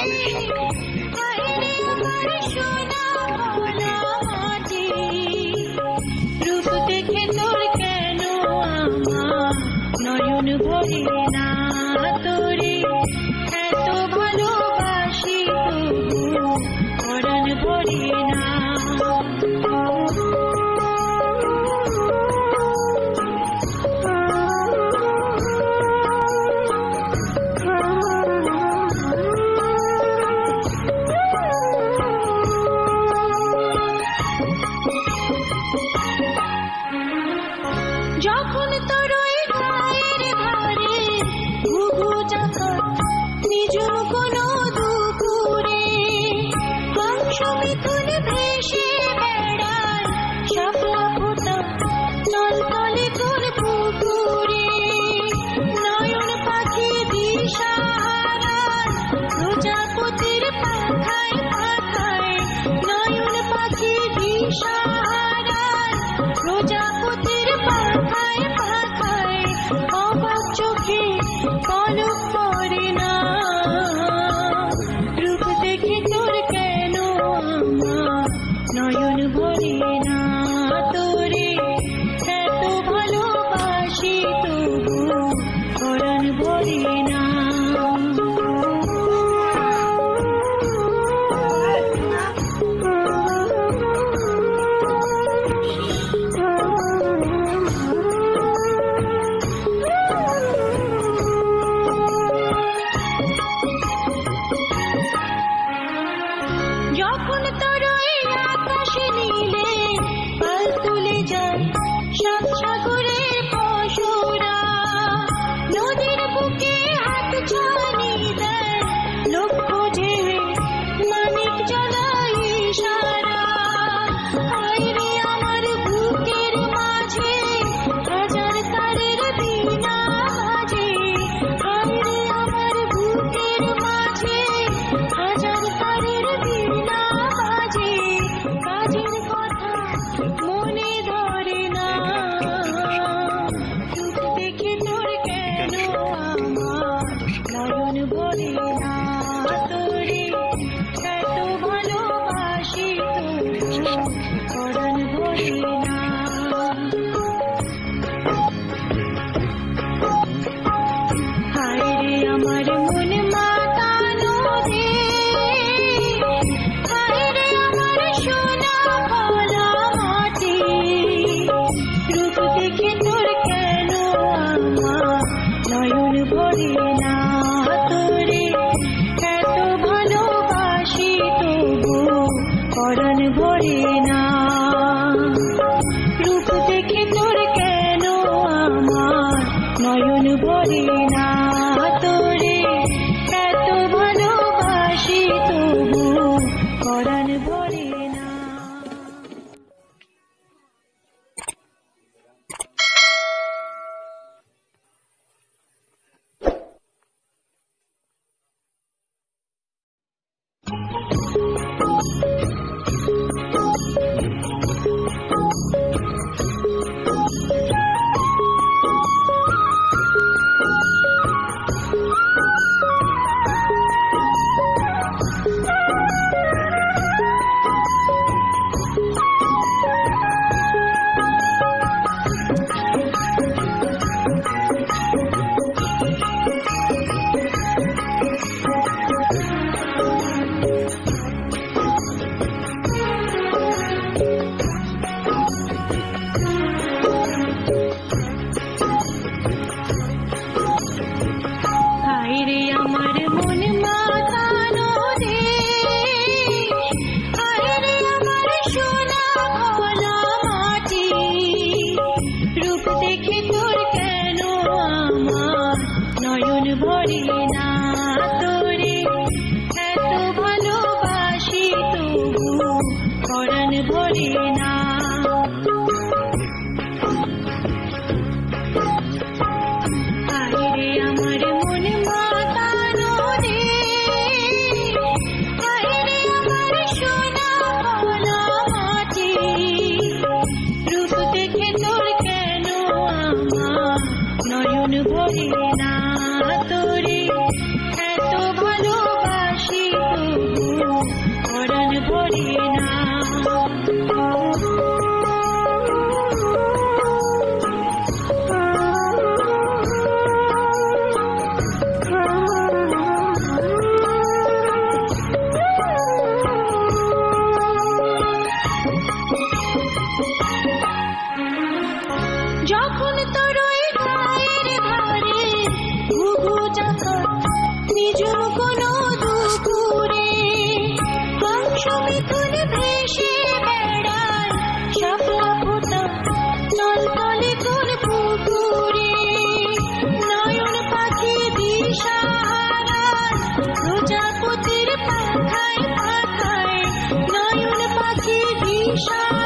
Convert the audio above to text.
প্রাণের সাথী। রূপ দেখে তোর কেন আমার নয়ন ভরে না, তোরে এত ভালোবাসি তবু পরাণ ভরে না। যখন তোর ওই গায়ের ধারে ঘুঘু চাকা নিজম কোনো দুপুরে হংস মিথুন ভেসে বেড়ায় শাপলা ফোঁটা তলতলে তোর পুকুরে, নয়ন পাখি দিশাহারায় প্রজাপতির পাখায় পাখায়, নয়ন পাখি দিশাহারায় প্রজাপতির পাখায় পাখায়, অবাক চোখে পলক পড়ে না। রূপ দেখে তোর কেন আমার নয়ন ভরে না, তোরে এত ভালোবাসি তবু পরাণ ভরে না। যখন তোর ওই আকাশ নীলে পাল তুলে যায় সাত সাগরের পশুরা, নদীর বুকে হাত ছানি দেয় লক্ষ্য ঝেড়ে মানিক জ্বালায় ইশারা। আইরে আমার বুকের মাঝে হাজার তারের বীণা বাজে, আইরে আমার বুকের মাঝে হাজার তারের বীণা বাজে, কাজের কথা মনে ধরে না। রূপ দেখে তোর কেন আমার নয়ন ভরে না, তোরে এত ভালোবাসি তবু পরাণ ভরে না। হায়রে আমার মন মাতানো রে, হায়রে আমার সোনা ভোলা মাটি। রূপ দেখে তোর কেন আমার নয়ন ভরে না, তোরে এত ভালোবাসি তবু পরাণ ভরে না। নিশা